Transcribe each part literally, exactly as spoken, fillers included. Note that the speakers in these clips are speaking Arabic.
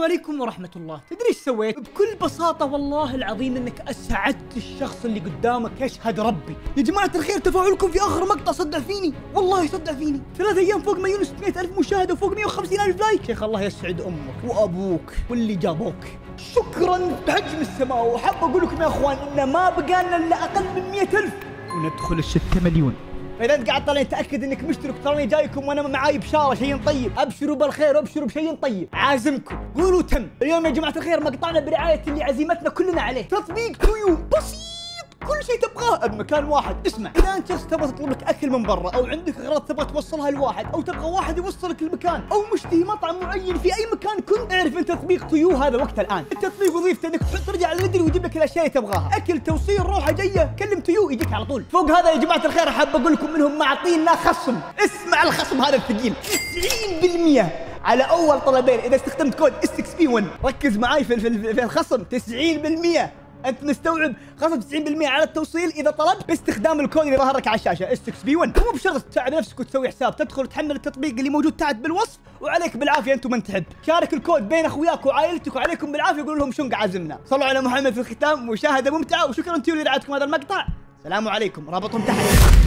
عليكم ورحمة الله. تدري ايش سويت؟ بكل بساطة والله العظيم انك اسعدت الشخص اللي قدامك، يشهد ربي. يا جماعة الخير تفاعلكم في اخر مقطع صدع فيني، والله صدع فيني. ثلاث ايام فوق مليون وستمائة الف مشاهدة وفوق مئة وخمسين الف لايك. شيخ الله يسعد امك وابوك واللي جابوك. شكرا بحجم السماء. وحاب اقول لكم يا اخوان ان ما بقالنا الا اقل من مئة الف وندخل الستة مليون. فإذا أنت قاعد طالعين تأكد إنك مشترك، تراني جايكم وأنا معاي بشارة شيء طيب. أبشروا بالخير وأبشروا بشيء طيب. عازمكم قولوا تم. اليوم يا جماعة الخير مقطعنا برعاية اللي عزيمتنا كلنا عليه، تطبيق تويو بسيط، كل شيء تبغاه بمكان واحد. اسمع، إذا أنت شخص تبغى تطلب لك أكل من برا، أو عندك أغراض تبغى توصلها لواحد، أو تبغى واحد يوصلك المكان، أو مشتهي مطعم معين في أي مكان كنت، اعرف أن تطبيق تويو هذا وقته الآن. التطبيق وظيفته إنك ترجع على اليدري ويجيب لك الأشياء اللي تبغاها، أكل، توصيل، روحة جاية، كلم تويو يجيك على طول. فوق هذا يا جماعة الخير حاب أقول لكم منهم معطينا خصم. اسمع الخصم هذا الثقيل، تسعين بالمئة على أول طلبين إذا استخدمت كود إس إكس بي ون. ركز معاي في, في, في الخصم تسعين بالمئة. انت مستوعب؟ خصم تسعين بالمئة على التوصيل اذا طلبت باستخدام الكود اللي ظهر لك على الشاشه إس إكس بي ون. مو بشرط تساعد نفسك وتسوي حساب، تدخل وتحمل التطبيق اللي موجود تحت بالوصف، وعليك بالعافيه انت ومن تحب. شارك الكود بين اخوياك وعائلتك وعليكم بالعافيه، يقول لهم شنق عازمنا. صلوا على محمد في الختام. مشاهده ممتعه وشكرا تيو لرعايتكم هذا المقطع. السلام عليكم. رابطهم تحت.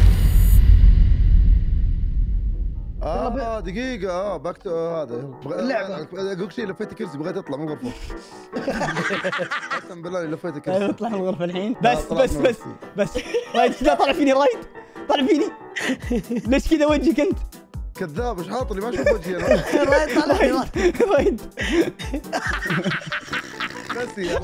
اه دقيقة اه بكتب هذا اللعبة. اقول شيء لفيت كرسي بغيت اطلع من الغرفة. قسم بالله لفيت كرسي. اطلع من الغرفة الحين. بس بس بس بس رايد كذا طلع فيني. رايد طلع فيني. ليش كذا وجهك انت؟ كذاب ايش حاط لي ما اشوف وجهي انا. رايد طلع فيني. رايد بس يا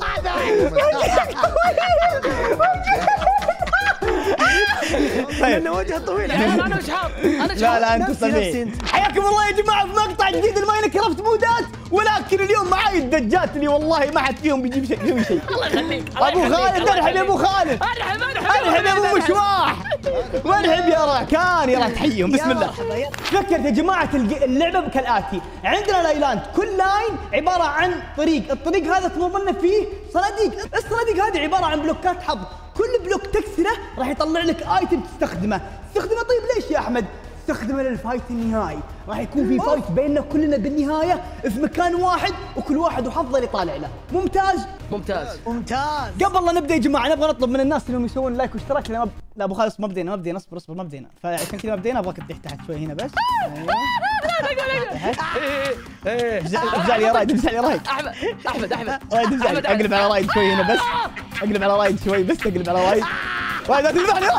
طيب وجهه طويل. انا وش حاط؟ انا لا لا انت طبيعي. حياكم الله يا جماعه في مقطع جديد الماينكرافت مودات. ولكن اليوم معاي الدجات اللي والله ما حد فيهم بيجيب شيء يسوي شيء. الله يخليك ابو خالد. ارحب يا ابو خالد. ارحب ارحب ارحب يا ابو مشواح. وارحب يا راكان. يلا تحيهم بسم الله. فكرت يا جماعه اللعبه كالاتي. عندنا لايلاند، كل لاين عباره عن طريق، الطريق هذا تمر لنا فيه صناديق. الصناديق هذه عباره عن بلوكات حظ، كل بلوك تكسره راح يطلع لك ايتم تستخدمه. تستخدمه طيب ليش يا احمد؟ تستخدمه للفايت النهائي. راح يكون في فايت بيننا كلنا بالنهايه في مكان واحد، وكل واحد وحظه اللي طالع له. ممتاز ممتاز ممتاز. قبل لا نبدا يا جماعه نبغى نطلب من الناس انهم يسوون لايك واشتراك. لأن لا ابو خالد ما بدينا ما بدينا اصبر اصبر ما بدينا، فعشان كذا ما بدينا. ابغاك تدح تحت شوي هنا بس. ايوه افزع لي يا رايد. افزع لي يا رايد. احمد احمد احمد رايد افزع لي. اقلب على رايد شوي هنا بس. اقلب على رايد شوي بس. اقلب على رايد. رايد لا تذبح لي.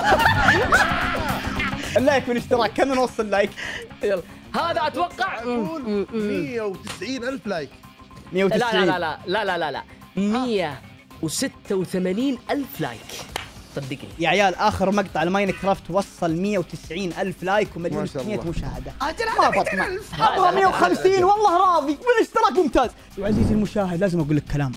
اللايك والاشتراك كم نوصل اللايك؟ يلا هذا اتوقع مئة وتسعين ألف لايك. مئة وتسعين. لا لا لا لا لا لا مئة وستة وثمانين ألف لايك صدقني يا عيال. اخر مقطع الماينكرافت وصل مئة وتسعين ألف لايك ومليون وستمائة مشاهده. ما بطمع. ابغى مئة وخمسين والله راضي. والاشتراك ممتاز. وعزيزي المشاهد لازم اقول لك كلام.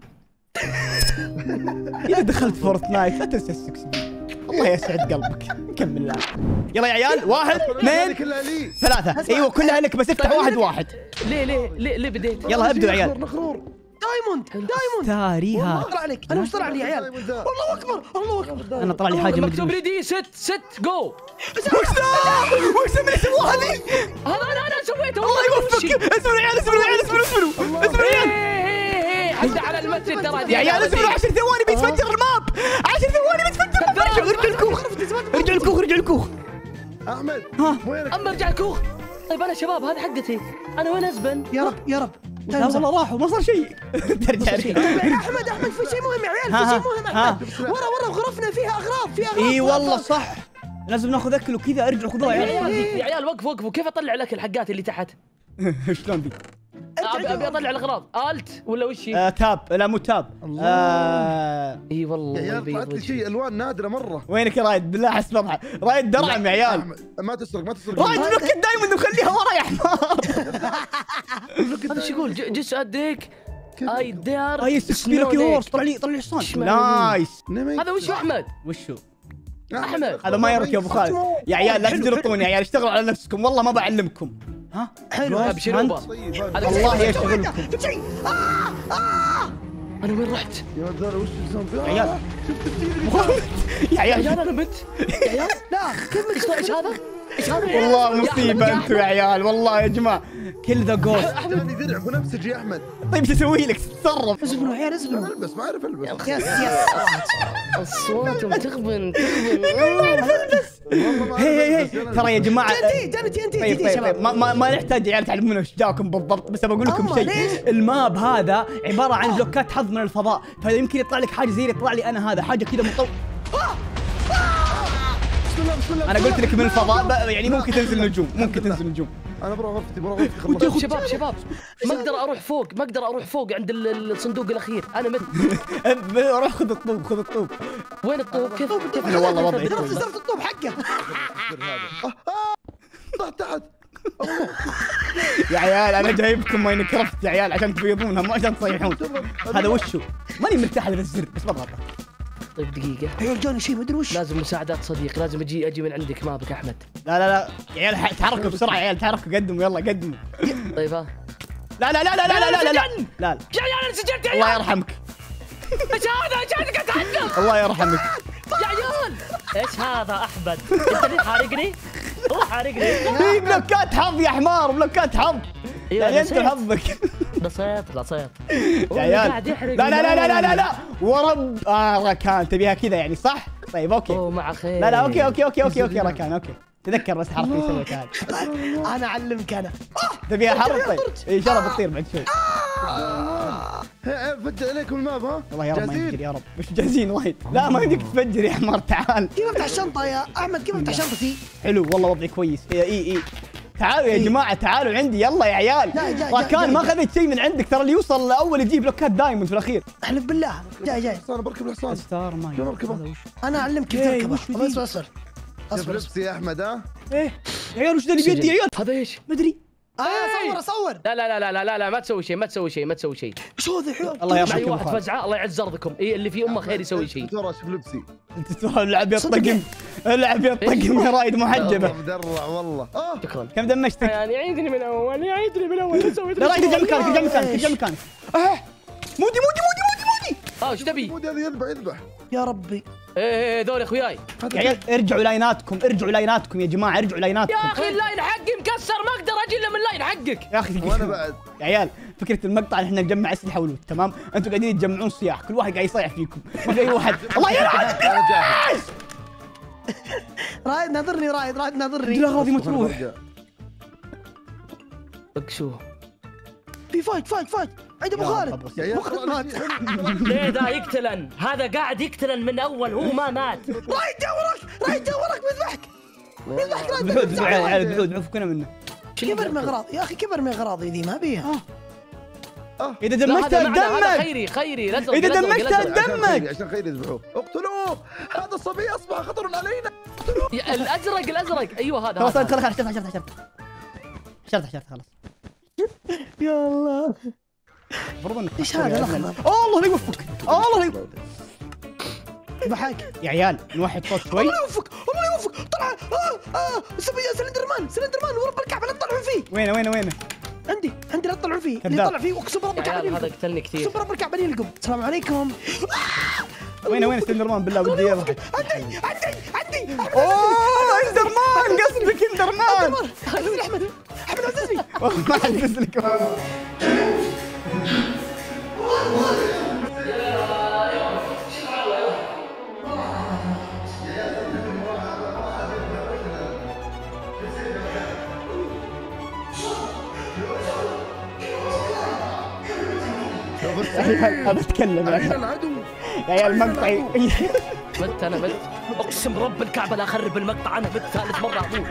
اذا دخلت فورتنايت لا تنسى السكس بي. الله يسعد قلبك. نكمل لا. يلا يا عيال. واحد اثنين ثلاثة. ايوه كلها لك بس افتح واحد واحد. ليه ليه ليه ليه بديت؟ يلا ابدوا يا عيال. دايموند دايموند. تاريها. والله اطلع عليك. انا وش طلع لي يا عيال؟ الله اكبر الله اكبر. انا طلع لي حاجه مكتوب لي دي ست ست جو. وش ذا؟ وش من يسووها ذي؟ هذا انا انا سويته. الله يوفقك. اسمعوا يا عيال. اسمعوا يا عيال. اسمعوا اسمعوا اسمعوا يا عيال. عدى على المسجد ترى يا عيال. اسمعوا عشر ثواني بيتفجر الماب. عشر ثواني بيتفجر الماب. ارجعوا الكوخ. ارجعوا الكوخ. ارجعوا الكوخ. احمد ها وينك؟ اما ارجع الكوخ. طيب انا شباب هذه حقتي. انا وين ازبن؟ يا رب يا رب. لا والله راحوا ما صار شيء. ترجع احمد احمد في شيء مهم يا عيال. في شيء مهم احمد. ورا ورا غرفنا فيها اغراض. فيها اغراض. اي والله صح. لازم ناخذ اكل وكذا. ارجعوا خذوها يا يا عيال. يا عيال وقفوا وقفوا. كيف اطلع الاكل الحقات اللي تحت؟ شلون ذي؟ ابي ابي اطلع الاغراض. الت ولا وش هي؟ آه تاب. لا مو تاب. آه اي والله يا عيال طلعت لي شيء الوان نادره مره. وينك يا رايد؟ بالله حس بضحك. رايد درعم يا عيال. ما تسرق ما تسرق. رايد بلوك دايموند وخليها ورا يا حمار. هذا ايش يقول؟ جس اديك اي دير. اي سبيلك هورس. طلع لي طلع لي حصان. نايس. هذا وش احمد؟ وشو؟ احمد هذا ما يرك يا ابو خالد. يا عيال لا تجرطوني يا عيال. اشتغلوا على نفسكم والله ما بعلمكم. ها حلو. ابشروا. الله يشغلكم. انا وين رحت؟ يا ولد وش الزومبي؟ يا عيال. يا عيال انا مت. يا عيال لا كيف ايش ايش هذا؟ والله مصيبه انتم يا عيال والله يا جماعه. كل ذا جوست. احمد درع بنفسجي يا احمد. طيب ايش اسوي لك؟ تتصرف. ازبلوا يا عيال ازبلوا. البس ما اعرف البس. يس يس. اصوات تغبن تغبن. هي هي ترى يا جماعه. انت انت انت طيب طيب طيب ما ما, ما نحتاج يا عيال تعلمون ايش جاكم بالضبط، بس بقول لكم شيء. الماب هذا عباره عن بلوكات حظ من الفضاء، فيمكن يطلع لك حاجه زي اللي يطلع لي انا، هذا حاجه كذا مطو. بسم الله بسم الله. انا قلت لك من الفضاء يعني ممكن تنزل نجوم، ممكن تنزل نجوم. انا بروح غرفتي بروح غرفتي. شباب شباب ما اقدر اروح فوق، ما اقدر اروح فوق عند الصندوق الاخير، انا مت. روح خذ الطوب، خذ الطوب. وين الطوب؟ كيف كيف؟ انا والله وضعي درت صرت الطوب حقه. طحت تحت. يا عيال انا جايبكم ماينكرافت يا عيال عشان تبيضونها مو عشان تصيحون. هذا وشو؟ ماني مرتاح لهذا الزر بس بضغطه. طيب دقيقة. عيال جاني شيء ما ادري وش. لازم مساعدات صديق، لازم اجي اجي من عندك ما بك احمد. لا لا لا يا عيال تحركوا بسرعة يا عيال تحركوا، قدموا يلا قدموا. طيب ها. لا لا لا لا لا لا لا لا لا لا يا عيال انا سجلت يا عيال. الله يرحمك. ايش هذا؟ ايش هذا قاعد اتعلم؟ الله يرحمك. يا عيال ايش هذا احمد؟ انت اللي حارقني؟ هو حارقني. في بلوكات حظ يا حمار، بلوكات حظ. يعني انت حظك. بسيط بسيط. يا عيال لا لا لا لا لا لا لا ورب. اه ركان تبيها كذا يعني صح؟ طيب اوكي. اوه مع خير. لا لا اوكي اوكي اوكي اوكي اوكي ركان اوكي. تذكر بس حركه يسوي تعال. انا اعلمك انا. تبيها حرب طيب. اي شرب تطير بعد شوي. فجأة عليكم الماب ها؟ والله يا رب ما ينفجر يا رب، مش جاهزين وايد. لا ما يمديك تفجر يا حمار تعال. كيف افتح الشنطة يا احمد؟ كيف افتح شنطتي؟ حلو والله وضعي كويس. اي اي اي تعالوا يا جماعة تعالوا عندي يلا يا عيال. راكان ما اخذت شيء من عندك، ترى اللي يوصل اول يجيب بلوكات دايموند في الاخير. احلف بالله. جاي جاي. انا بركب الحصان. ستار ما شو بركبه؟ انا اعلمك كيف تركبه. اصبر اصبر اصبر لبسي يا احمد ها؟ ايه يا عيال وش ذا اللي بيدي يا عيال؟ هذا ايش؟ مدري. اه صور صور. لا لا لا لا لا لا ما تسوي شيء، ما تسوي شيء، ما تسوي شيء. شو ذا حلو. الله اي يرحمك. واحد فزعه الله يعز ارضكم. اي اللي في امه خير يسوي شيء. ترى شوف لبسي. انت تروح العب يا الطقم، العب يا الطقم يا رايد محجبه. مدرع والله. اه شكرا. كم دمجتك؟ يعني عيدني من اول، يعيدني من اول. سويت لا رايد ارجع مكانك، ارجع مكانك، ارجع مكانك. اه مودي مودي مودي مودي مودي. اه ايش تبي؟ مو هذا يذبح يذبح. يا ربي. ايه ايه ذول اخوياي. يا عيال ارجعوا لايناتكم، ارجعوا لايناتكم يا جماعه، ارجعوا لايناتكم. يا اخي اللاين حقي مكسر، ما اقدر اجي الا من اللاين حقك. يا اخي وانا بعد. يا عيال فكره المقطع ان احنا نجمع اسلحه ولوت تمام، انتم قاعدين تجمعون صياح، كل واحد قاعد يصيح فيكم، ما في اي واحد. الله يلعنك. انا جاهز. رايد ناظرني، رايد رايد ناظرني. لا غاضي ما تروح. بك شو؟ في فايت فايت فايت عند ابو خالد. يا ابو خالد مات. ليه ذا يقتلن؟ هذا قاعد يقتلن من اول، هو ما مات. رايد جورك، رايد جورك بيذبحك. بيذبحك رايد. بعود بعود عيال بعود عفكنا منه. كبر من اغراض يا اخي، كبر من اغراضي ذي ما بيها. اذا لا دمجتها هذا معنا، هذا دمك. خيري خيري. الازرق اذا الأزرق، دمجتها الأزرق. دمك. عشان خير يذبحوه. اقتلوه، هذا الصبي اصبح خطر علينا. يا الازرق الازرق ايوه هذا. خلاص هذا. خلاص حشرت حشرت حشرت حشرت حشرت خلاص. يا الله. المفروض انك ايش هذا الاخضر؟ الله لا يوفقك، الله لا يوفقك. يضحك. يا عيال نوحد صوت شوي. الله يوفقك، الله يوفقك. طلع اه اه سلندر مان، سلندر مان ورب الكعبه لا تطلعون فيه. وينه وينه وينه؟ عندي عندي لا تطلعون فيه، اللي كذاب. طلع فيه اقسم برب يا الكعبه عيال هذا يلقم. قتلني كثير. اقسم برب الكعبه يلقم. السلام عليكم. وينه وينه سندرمان بالله ودي يضحك. عندي عندي عندي. اوه اندرمان، قصدك اندرمان. احمد احمد احمد عززني. ما حدث لك. ابى اتكلم يا عيال. العدو. يا عيال مقطعي. مت انا مت. اقسم برب الكعبه لا اخرب المقطع، انا مت ثالث مره اموت.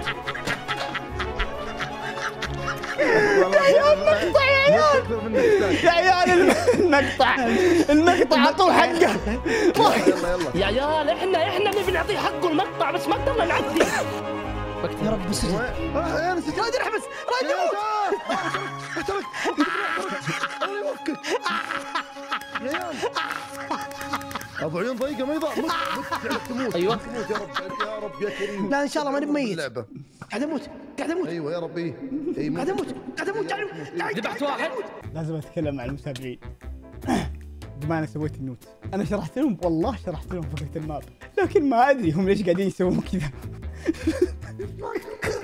يا عيال مقطع يا عيال. يا عيال المقطع المقطع اعطوه حقه. يلا يلا. يا عيال احنا احنا نبي نعطيه حقه المقطع، بس ما قدرنا نعدي. يا رب بس يا نسيت. رايد احبس، رايد يموت. اقتلك. الله يوفقك. يا عيال. ابو عيون ضيقه ما يضاع. مت مت تموت. ايوه تموت يا رب يا رب يا كريم. لا ان شاء الله ماني مميت. اللعبه. قاعد اموت قاعد اموت ايوه يا ربي. اي قاعد اموت قاعد اموت قاعد اموت. ذبحت واحد. لازم اتكلم مع المتابعين. بما انا سويت النوت، انا شرحت لهم والله شرحت لهم فكره الماب، لكن ما ادري هم ليش قاعدين يسوون كذا.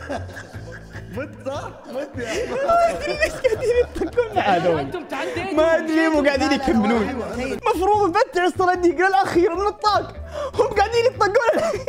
مت صح؟ مت يا ليش قاعدين يطقون معانا؟ انتم تعديتوا ما ادري ليه مو قاعدين يكملون. المفروض نفتح الصناديق للاخير من الطاق، هم قاعدين يطقون.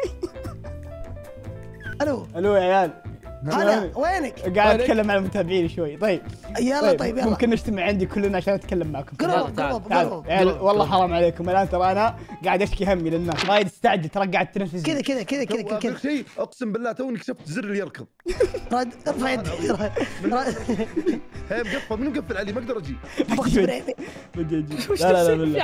الو الو يا عيال، هلا وينك؟ قاعد اتكلم على متابعيني شوي. طيب يلا طيب يلا ممكن نجتمع عندي كلنا عشان اتكلم معكم. قرب تعال. قرب تعالوا قرب يا عيال، والله حرام عليكم الان، ترى انا قاعد اشكي همي للناس. رايد استعجل، ترى قاعد تنفذ كذا كذا كذا كذا كذا كذا شيء اقسم بالله توني كشفت زر اللي يركض. راد ارفع يدك هي مقفل، منو مقفل علي؟ ما اقدر اجي. بدي اجي. لا لا لا بالله.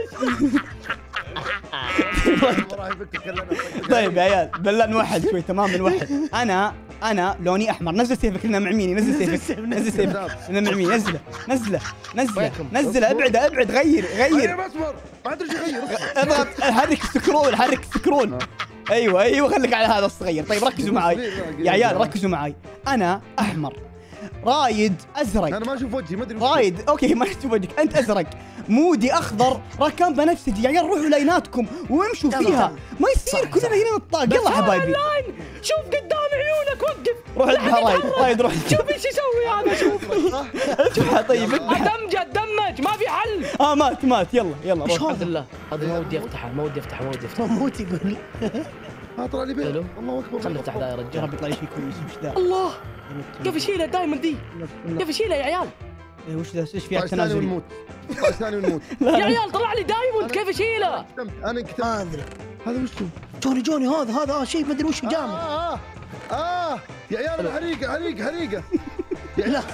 طيب يا عيال بالله نوحد شوي، تمام نوحد. انا انا لوني احمر، نزل سيفك لنا مع ميني، نزل سيفك، نزل سيفك لنا مع ميني، نزله نزله نزله نزله، ابعده ابعد، غير غير، انا بصبر ما ادري ايش اغير. اضغط، حرك سكرول، حرك سكرول. ايوه ايوه خليك على هذا الصغير. طيب ركزوا معي يا عيال، ركزوا معي. انا احمر، رايد ازرق. انا ما اشوف وجهي، ما ادري. رايد اوكي ما اشوف وجهك، انت ازرق، مودي اخضر، راكان بنفسجي. يا عيال روحوا لايناتكم وامشوا فيها، ما يصير كلنا هنا نطاق. يلا حبايبي شوف قدام عيونك، وقف روح اذبح رايد، رايد روح شوف ايش يسوي هذا. شوف اذبحها. طيب اذبحها. دمجه دمج ما في حل. اه مات مات. يلا يلا روح. الحمد لله. هذا ما ودي افتحه، ما ودي افتحه، ما ودي افتحه. موت يقول ها طلع لي بيت. حلو. الله اكبر. خلنا نفتح ذا يا يا رجال. رب يطلع لي شيء كويس. وش ذا؟ الله كيف يشيلها دائما ذي، كيف يشيلها يا عيال؟ إيه، وش ذا؟ ايش فيها طلع ثاني التنازل؟ ونموت. طلع ثاني ونموت. يا عيال طلع لي دايموند، كيف يشيلها؟ انكتمت انا انكتمت. ما ادري هذا وش هو؟ جوني جوني هذا هذا اه شيء ما ادري وش جامد. اه اه اه يا عيال انا حريقه حريقه حريقه. يا لا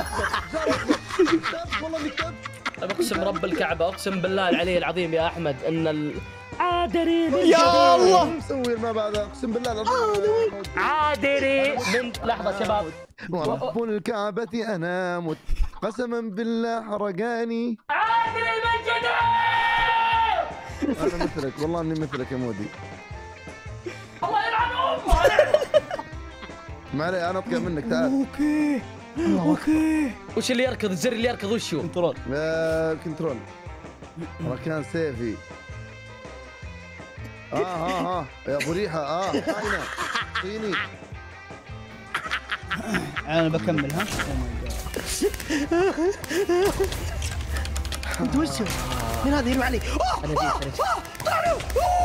والله اني كتبت. اقسم رب الكعبه، اقسم بالله العلي العظيم يا احمد ان ال عادري من يا الله مسوي ما بعد اقسم بالله العظيم. عادري من لحظه شباب. ورب الكعبة انا مت قسما بالله حرقاني. عادري من جديد. انا مثلك والله اني مثلك يا مودي. الله يلعن امه. ما علي انا اطيب منك تعال. اوكي اوكي. وش اللي يركض؟ الزر اللي يركض وش هو؟ كنترول. آه كنترول. ركان سيفي. اه اه اه يا ابو ريحه اه خاينه صيني. انا بكمل ها. انت وش هو؟ من هذا يروح علي؟ انا جيت انا جيت. طلعوا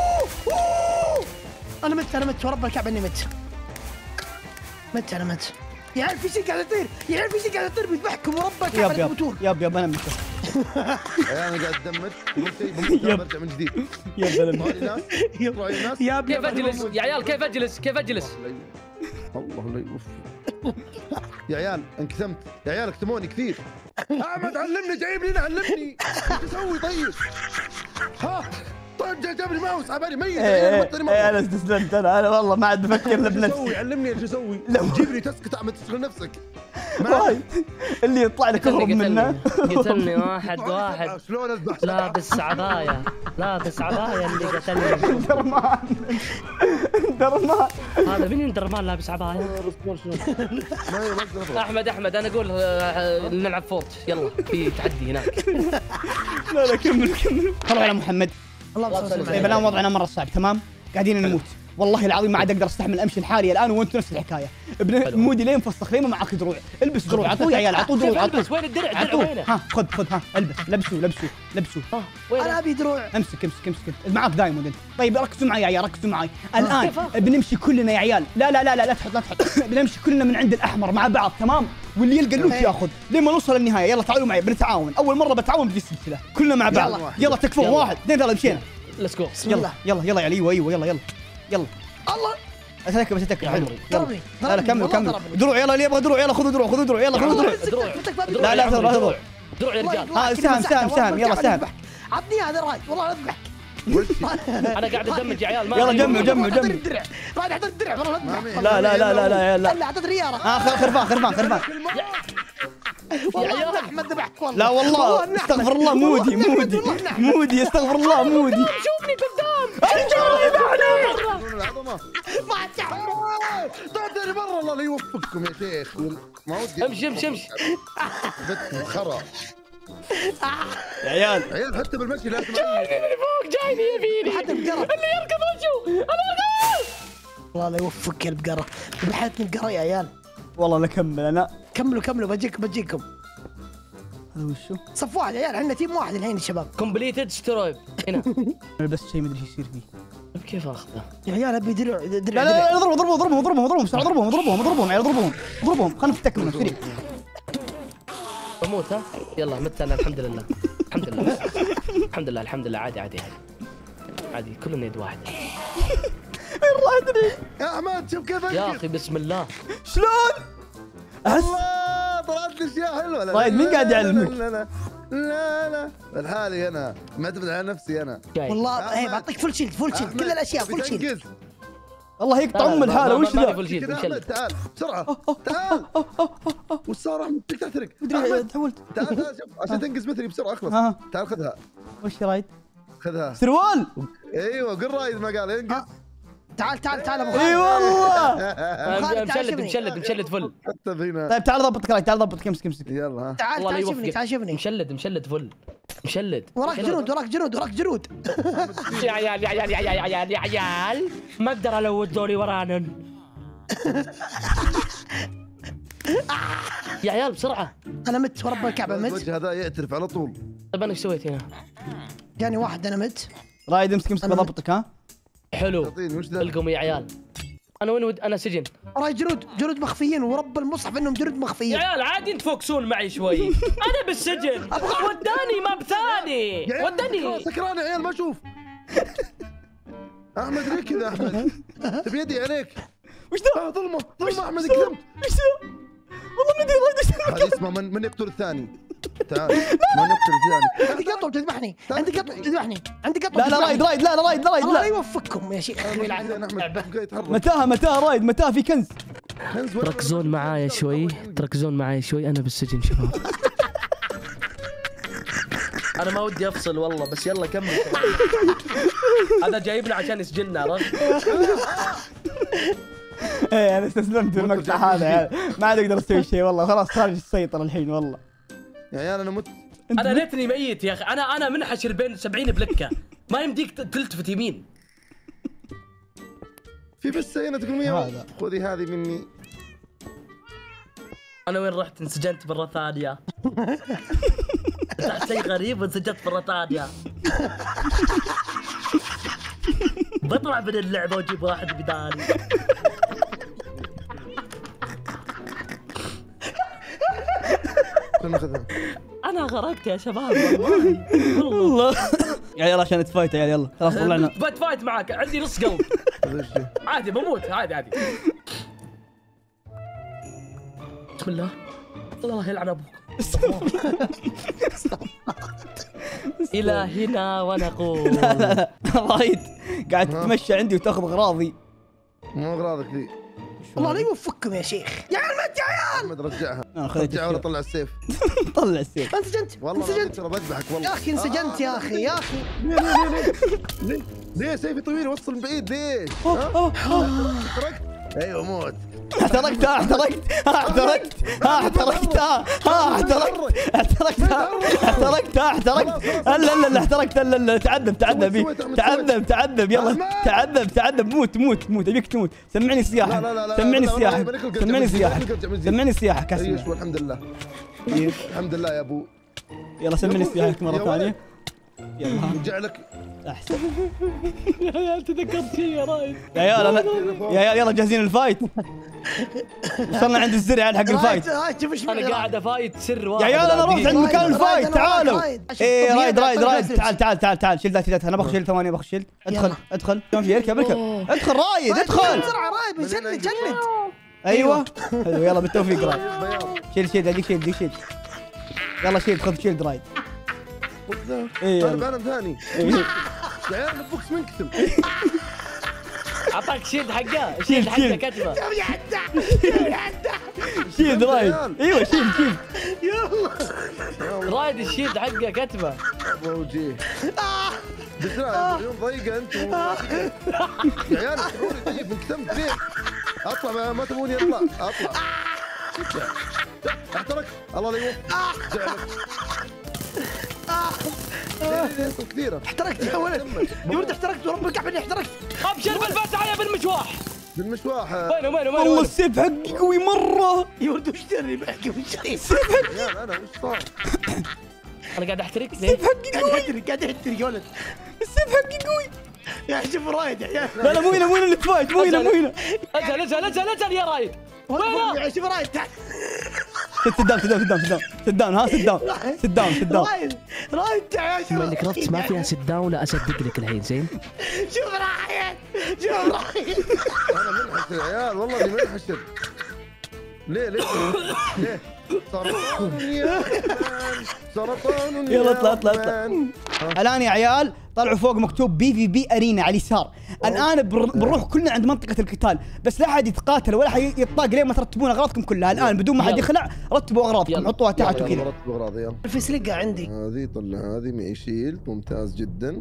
انا مت انا مت ورب الكعبه اني مت مت انا مت. يا عيال في شيء قاعد يطير، يا عيال في شيء قاعد يطير بيذبحكم ورب الكعبه يب انكم يب تموتون. يب يب انا مت. انا قاعد ادمج قلت شيء بموت برجع من جديد. يب انا مت. طلع لي ناس طلع لي ناس. يا كيف اجلس يا عيال؟ كيف اجلس؟ كيف اجلس؟ الله لا يوف. يا عيال انكتمت يا عيال اكتموني كثير. احمد علمني جايب لي علمني ايش اسوي طيب؟ ها طيب جاب لي ماوس عبالي ميت. ايه ايه انا استسلمت. انا انا والله ما عاد بفكر الا ايش بنفسي. اسوي؟ علمني ايش اسوي؟ جيب لي تسكت اعمل تشغل نفسك. رايد اللي يطلع لك اهرب منه. قتلني واحد واحد شلون اذبح؟ لابس عبايه، لابس عبايه اللي قتلني. درمان درمان. هذا مين درمان لابس عبايه؟ ما يقدر. احمد احمد انا اقول آه، نلعب فورت، يلا في تحدي هناك. لا لا كمل كمل. طلعوا على محمد. اللهم صل طيب الان وضعنا مره صعب تمام، قاعدين نموت والله العظيم ما عاد اقدر استحمل امشي لحالي الان وانتم نفس الحكايه. ابن مودي ليه مفسخ؟ ليه ما معك دروع؟ البس دروع، اعطوه يا عيال، اعطوه دروع، اعطوه. وين الدرع؟ الدرع اعطوه. وينه؟ ها خذ خذ ها البس، لبسوا لبسوا لبسوا. ها وينه؟ انا ابي دروع. امسك امسك امسك معاك دايموند انت. طيب ركزوا معي يا عيال، ركزوا معي الان. بنمشي كلنا يا عيال. لا لا لا لا لا تحط لا تحط. بنمشي كلنا من عند الاحمر مع بعض تمام، واللي يلقى اللوت ياخذ لما نوصل للنهايه. يلا تعالوا معي بنتعاون، اول مره بتعاون في السلسله كلنا مع بعض. يلا. يلا تكفون. يلا. واحد اثنين ثلاثه مشينا. ليتس جو. بسم يلا الله. يلا يلا يا علي. ايوه ايوه يلا يلا يلا. الله اتذكر بس اتذكر حلو. يلا. ضربني لا لا كمل كمل. دروع يلا اللي يبغى دروع يلا خذوا دروع خذوا دروع يلا خذوا دروع. دروع. لا لا دروع دروع. دروع يا رجال. ها سهم سهم سهم يلا سهم. عطني هذا رايد والله اذبحك. انا قاعد ادمج يا عيال. ما يلا جمعوا جمعوا اعطني جمعوا. الدرع رايد اعطني الدرع والله اذبحك. لا لا لا لا لا لا. لا اعطيت رياره. ها خرفان خرفان خرفان. والله احمد ذبحك والله. لا والله استغفر الله مودي مودي مودي استغفر الله مودي. شوفني قدام. ارجعوا يذبحني. العظمه ما تعمل. تعال برا الله لا يوفقكم يا شيخ. ما ودي امشي امشي امشي. بتكم خرا يا عيال عيال حتى بالمشي لازم. جايني اللي فوق، جايني يبيني. حتى بقرب. اللي يركض وجهه. انا الله لا يوفقك يا البقره، ذبحتني البقره يا عيال. والله نكمل انا. كملوا كملوا بجيك بجيكم. هذا وشو؟ صف واحد يا عيال، عندنا تيم واحد الحين يا شباب. كومبليتد سترويب هنا. انا بس شيء ما ادري ايش يصير فيه. كيف اخذه؟ يا عيال ابي درع درع. لا لا لا اضربهم اضربهم اضربهم اضربهم اضربهم بسرعه اضربهم اضربهم اضربهم عيال اضربهم اضربهم خلينا نفتك منهم سريع. بموت ها؟ يلا مت انا الحمد لله. الحمد لله. الحمد لله الحمد لله عادي عادي عادي. عادي كلنا يد واحده. يا احمد شوف كيف يا انقذ. اخي بسم الله. شلون؟ احس الله طلعت لي اشياء حلوه. لا رايد مين قاعد يعلمك؟ لا لا لا لا الحالي انا معتمد على نفسي انا. جاي. والله أحمد. ايه بعطيك فول شيلد فول شيلد كل الاشياء فول شيلد. بتنقذ. الله يقطع ام الحاله وش ذا؟ فول شيلد كذا مشلد. احمد تعال بسرعه تعال. وش صار احمد؟ تقدر تحترق. ادري أحمد، تحولت. تعال تعال شوف عشان تنقز مثلي بسرعه اخلص. ها. تعال خذها وش رايد؟ خذها. سروال. ايوه قل رايد ما قال انقز. تعال تعال تعال ابو اي خالد. والله. خالد، تعال مشلد شوفني. مشلد مشلد فل. حتى هنا. طيب تعال ضبط كراي تعال ضبط امسك امسك. يلا ها. تعال الله لا تعال شوفني يوفقك. تعال شوفني. مشلد مشلد فل. مشلد. وراك جنود وراك جنود وراك جنود. يا عيال يا عيال يا عيال يا عيال يا عيال ما اقدر الود ذولي ورانا. يا عيال بسرعه. انا مت ورب الكعبه مت. الوجه هذا يعترف على طول. طيب انا ايش سويت هنا؟ جاني واحد انا مت. رايد امسك امسك بضبطك ها. حلو. تعطيني وش ذا؟ القم يا عيال. انا وين ود انا سجن. وراي جنود جنود مخفيين ورب المصحف انهم جنود يا مخفيين. عيال عادي تفوكسون معي شوي. انا بالسجن. وداني ما بثاني. يا عيال وداني. سكران يا عيال ما اشوف. احمد ليه كذا احمد؟ تبي يدي عليك. وش ذا؟ آه، ظلمه ظلمه احمد وش كذبت. وش ذا؟ والله ما ادري رايد ايش. هذا اسمه من من يقتل الثاني. تعال من يقتل الثاني. عندي قطوه بتذبحني عندي قطوه بتذبحني عندي قطوه لا لا رايد رايد لا لا رايد لا رايد الله لا لا. يوفقكم يا شيخ. زين احمد قاعد يتحرك. متاهه متاهه رايد متاهه في كنز. كنز وين؟ تركزون معايا شوي. تركزون معايا شوي انا بالسجن شباب. انا ما ودي افصل والله بس يلا كمل. هذا جايبنا عشان يسجننا عرفت؟ ايه انا استسلمت في المقطع هذا يعني ما عاد اقدر اسوي شيء والله خلاص خارج السيطره الحين والله. يا عيال انا مت. انا ليتني ميت يا اخي. انا انا منحشر بين سبعين بلكه. ما يمديك تلتفت يمين. في بس هنا تقول مية. هذا. خذي هذه مني. انا وين رحت؟ انسجنت برا ثانيه. فتحت شيء غريب وانسجنت برا ثانيه. بطلع من اللعبه واجيب واحد بدالي. خلنا ناخذها. انا غرقت يا شباب والله. والله يا عيال عشان نتفايت يا عيال يلا خلاص طلعنا. بتفايت معك عندي نص قلب. هذا الشيء. عادي بموت عادي عادي. بسم الله. الله يلعن ابوك. الى هنا ونقول. لا لا لا رايد قاعد تتمشى عندي وتاخذ اغراضي. مو اغراضك ذي. الله لا يوفقكم يا شيخ. يا عيال مت يا عيال. احمد رجعها. انا خذيت رجعها ولا طلع السيف. طلع السيف. انسجنت والله انسجنت ترى بذبحك والله. يا اخي انسجنت يا اخي يا اخي. ليه ليه ليه ليه؟ ليه سيفي طويل يوصل من بعيد ليش؟ ها؟ احترقت؟ ايوه موت. احترقت ها احترقت ها احترقت ها احترقت ها ها احترقت احترقت ها احترقت ها احترقت لا لا لا احترقت لا لا تعذب تعذب تعذب تعذب يلا تعذب تعذب موت موت موت ابيك تموت. سمعني السياحه سمعني السياحه سمعني السياحه سمعني السياحه كاسمه. ايوه الحمد لله. الحمد لله يا ابو. يلا سمعني السياحه مره ثانيه. يلا ها جعلك احسن. يا عيال تذكرت شيء يا رايد. يا عيال انا يا عيال يلا جاهزين الفايت. وصلنا عند الزرع حق الفايت. هاي شوف ايش انا قاعد افايت سر واحد. يا عيال انا رحت عند رايد، مكان رايد، الفايت أنا تعالوا. رايد، رايد. ايه رايد رايد رايد رايد. تعال تعال تعال تعال شيل ذا شيل ذا انا باخذ شيل ثواني باخذ شيل. ادخل يلا. ادخل شلون في اركب اركب ادخل رايد ادخل. بسرعه رايد بنجلد جلد. ايوه حلو يلا بالتوفيق رايد. بياض. شيل شيل اديك شيل اديك شيل. يلا شيل خذ شيل رايد. إيه، انا يلا. بعلم ثاني. إيه. يا عيال البوكس منكتم. اعطاك شيلد حقه. شيل، شيلد حقه شيل. كتبه. شيل رايد ايوه شيل شيل. رايد الشيلد حقه كتبه. وجيه. بسرعة اليوم ضيقة انت. يا عيال اشرحوني طيب انكتمت ليه؟ اطلع ما, ما تبوني اطلع اطلع. احترق الله لا يوفقك. جعلك. كثيرة. احترقت يا ولد يا ولد احترقت ورب الكعبه اني احترقت. ابشر بالفتحه يا بالمشواح. بالمشواحة. وينه وينه والله وينه؟ السيف حقي قوي مره يا ولد وش دري بحكي وش شيء؟ يا انا وش صار؟ انا قاعد احترق ليه؟ السيف حقي قاعد قوي، يحتري قاعد يحتري يا ولد. السيف حقي قوي. يا شوف رايد يا عيال. لا لا مو هنا مو هنا اللي تفايت، مو هنا مو هنا. اجل اجل اجل اجل يا رايد. وينه؟ يا شوف رايد تعال. سدام سدام سدام سدام سدام ها سدام سدام سدام. رايد رايد تعال شوف. بما انك رفت ما فيها سد داون لا اصدق لك الحين زين؟ شوف رايد شوف رايد. انا منحشر يا عيال والله اني منحشر. ليه ليه ليه؟ سرطان يا رحمن سرطان يلا اطلع اطلع اطلع. الان يا عيال طلعوا فوق مكتوب بي في بي ارينا على اليسار. الان بر- بنروح كلنا عند منطقه القتال، بس لا احد يتقاتل ولا حد يطاق لين ما ترتبون اغراضكم كلها. الان بدون ما حد يلا. يخلع رتبوا اغراضكم، يلا. حطوها تحت يلا وكذا. مرتب اغراضي يلا. في سلقه عندي. هذه طلع هذه معي شيلد ممتاز جدا.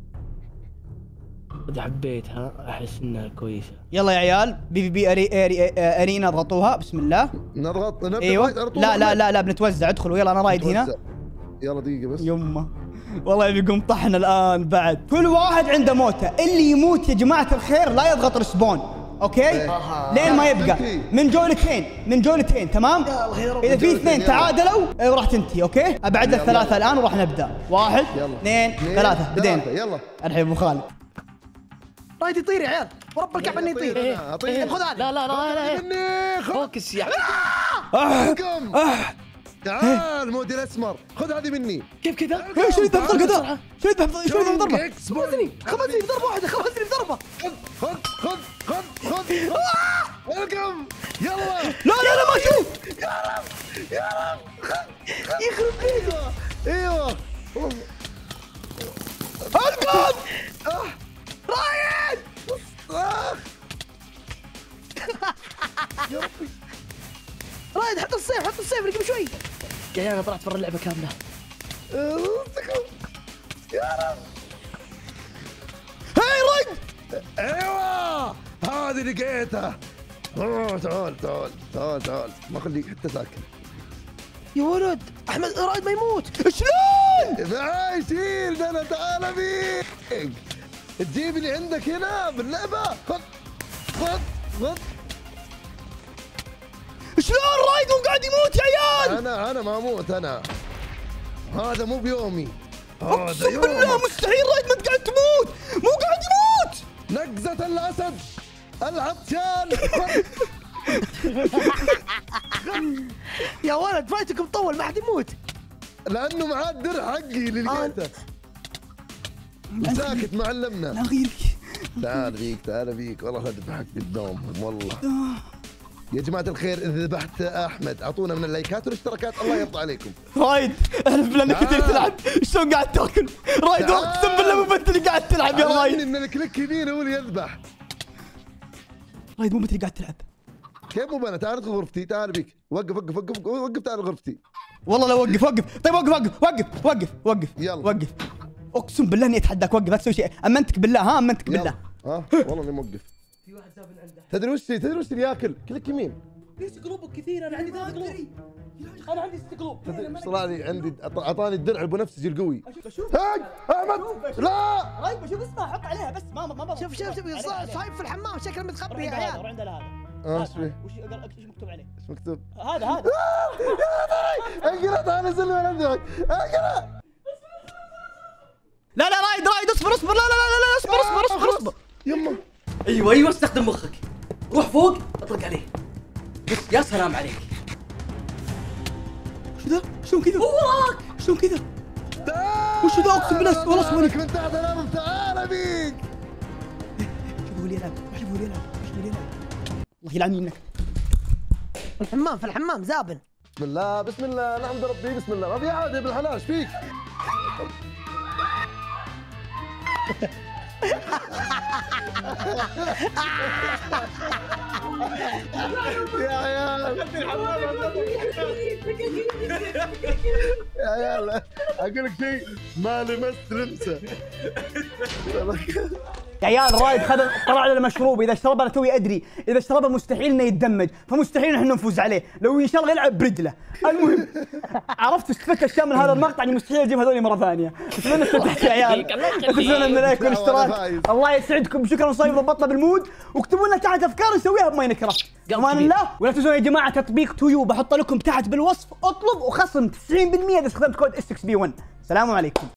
اذا حبيتها احس انها كويسه. يلا يا عيال بي في بي أري أري ارينا اضغطوها بسم الله. نضغط نبدأ ايوه على طول. لا لا لا لا بنتوزع ادخلوا يلا انا رايد هنا. يلا دقيقة بس. يمه والله يبي يقوم طحن الان بعد. كل واحد عنده موته، اللي يموت يا جماعه الخير لا يضغط ريسبون، اوكي؟ لين ما يبقى من جولتين من جولتين تمام؟ اذا في اثنين تعادلوا إيه، راح تنتهي، اوكي؟ ابعد لك ثلاثه الان وراح نبدا. واحد اثنين ثلاثه بدينا يلا الحين ابو خالد. رايد يطير يا عيال ورب الكعبه انه يطير. أنا، أطير. خذ هذا. لا لا لا لا مني خذ فوكس يا قم. تعال مودي الاسمر خذ هذه مني. كيف كذا؟ إيه، شو يذبح ضربه؟ شو يذبح شو يذبح ضربه؟ إكس خذني خذني بضربه واحده خذني بضربه. خذ خذ خذ خذ خذ القم يلا. لا لا لا ما شوف. يخرب بيته. ايوه القم رايد. آه. يا ربي رايد حط السيف حط السيف اللي قبل شوي. يا عيال انا طلعت برا اللعبه كامله. يا رب. هاي رايد. ايوه هذه لقيتها. أوه، تعال تعال تعال تعال ما خليك حتى ساكن. يا ولد احمد رايد ما يموت. شلون؟ معاي شيل انا تعال بيك. تجيبني عندك هنا باللعبه. خذ خذ خذ. شلون رايد وقاعد يموت يا عيال؟ انا انا ما اموت انا. هذا مو بيومي. هذا اقسم بالله يومك. مستحيل رايد ما قاعد تموت، مو قاعد يموت. نقزة الاسد العطشان. يا ولد فايتكم طول ما حد يموت. لانه معاه الدرع حقي اللي لقيته. ساكت معلمنا. لا غيرك. تعال بيك تعال بيك والله اذبحك بالدوم والله. يا جماعة الخير إذا ذبحت أحمد أعطونا من اللايكات والاشتراكات الله يرضى عليكم. رايد احلف بالله انك كثير تلعب، شلون قاعد تاكل؟ رايد تعال. اقسم بالله مو انت اللي قاعد تلعب يا علمني رايد. إن الكليك يمين هو اللي يذبح. رايد مو انت اللي قاعد تلعب. كيف مو أنا؟ تعال ادخل غرفتي تعال بيك. وقف وقف وقف وقف تعال غرفتي. والله لا وقف وقف. طيب وقف وقف وقف وقف وقف يلا. وقف. اقسم بالله اني اتحداك وقف لا تسوي شيء. امنتك بالله ها امنتك بالله. ها والله إني موقف. في واحد زابن عنده. تدري وش تدري وش اللي ياكل؟ كليك يمين. ليش قلوبك كثير؟ انا عندي ثلاث قلوب. انا عندي ست قلوب. تدري طلع لي عندي أعطاني الدرع البنفسجي القوي. اشوف اشوف هاي أحمد لا. رايد بشوف اسمه حط عليها بس ما ما ما شوف شوف شوف صايب في الحمام شكله متخبي يا عيال. روح عند هذا. آه، إيش فيه؟ وش ايش مكتوب عليه؟ ايش مكتوب؟ هذا هذا. اقرا تعال نزل من عندك اقرا. لا لا رايد رايد اصبر اصبر لا لا لا لا اصبر اصبر اصبر اصبر. يما ايوه ايوه استخدم مخك. روح فوق اطلق عليه. بس يا سلام عليك. شو ذا؟ شلون كذا؟ هو وراك. شلون كذا؟ وش ذا اقسم بالله والله اسمه من تحت الارض تعال بيك. شوفوا لي يلعب شوفوا لي يلعب شوفوا لي يلعب. الله يلعن يمينك. في الحمام في الحمام زابن. بسم الله بسم الله نحمد ربي بسم الله. ما في عاد يا ابن الحلال ايش فيك؟ يا عيال يا عيال اقول لك شيء ما لمست لمسه. يا عيال رايد خذ طلع لنا مشروب، اذا شربه انا توي ادري، اذا شربه مستحيل انه يتدمج، فمستحيل احنا نفوز عليه، لو ان شاء الله يلعب برجله. المهم عرفت استفدت اشياء من هذا المقطع اني مستحيل اجيب هذول مره ثانيه. اتمنى استفدت يا عيال، اتمنى من لايك والاشتراك، الله يسعدكم، شكرا صايب ضبطنا بالمود، واكتبوا لنا تحت افكار نسويها بماينكرافت. امان الله، ولا تنسون يا جماعه تطبيق تويو بحط لكم تحت بالوصف، اطلب وخصم تسعين بالمئة اذا استخدمت كود اس اكس بي واحد. السلام عليكم.